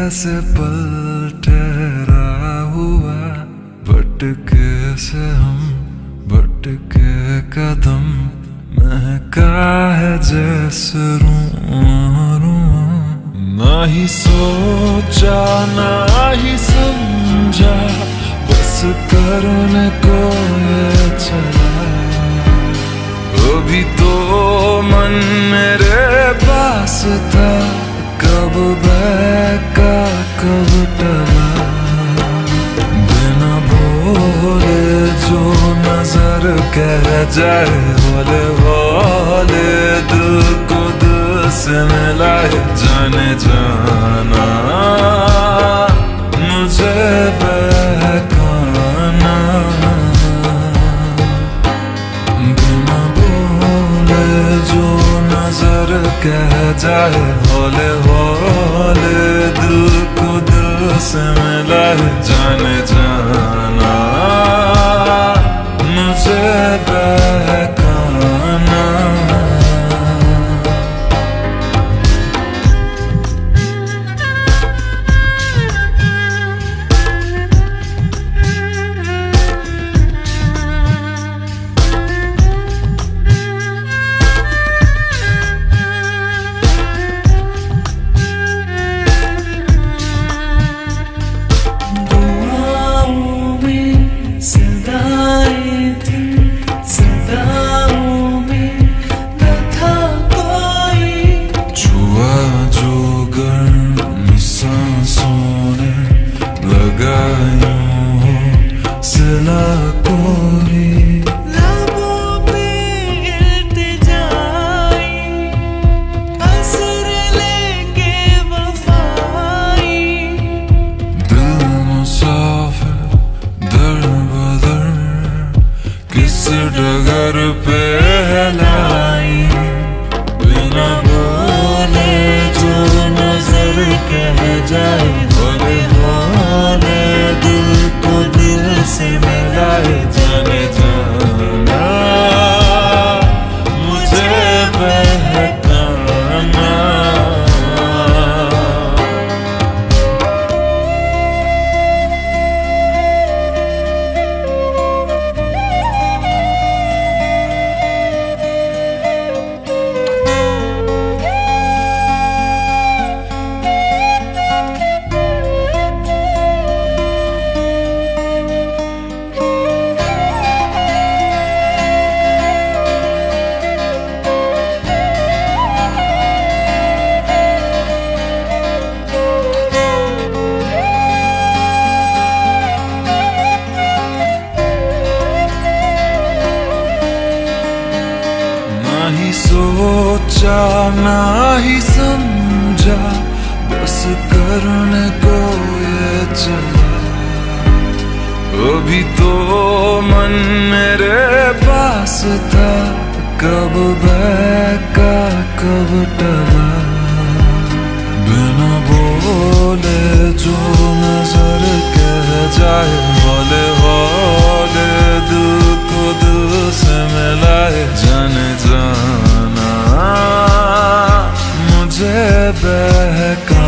कैसे पल ठहरा हुआ, भटके से हम भटके कदम, महका है जैसे रूं। ना ही सोचा ना ही समझा, बस करने को ये चला। अभी तो मन मेरे पास था, कब बहका कब टला। बिना बोले जो नजर कह जाए, बोले बोले दिल को दिल से मिलाए। जाने जाना मुझे बहकाना, बिना बोले जो नजर कह जाए, बोले बोले दिल को दिल से मिलाए। जाने जाना मुझे बहकाना। डगर पे लाई, बिना बोले जो नजर कह जाए, बोले बोले दिल को दिल से मिलाए। जाने जाना मुझे बहकाना। सोचा ना ही समझा, बस करने को ये चला। अभी तो मन मेरे पास था, कब बहका कब टला। बिना बोले जो नजर कह जाए, बोले बोले दिल को दिल से मिलाए। जाने जाना मुझे बहका।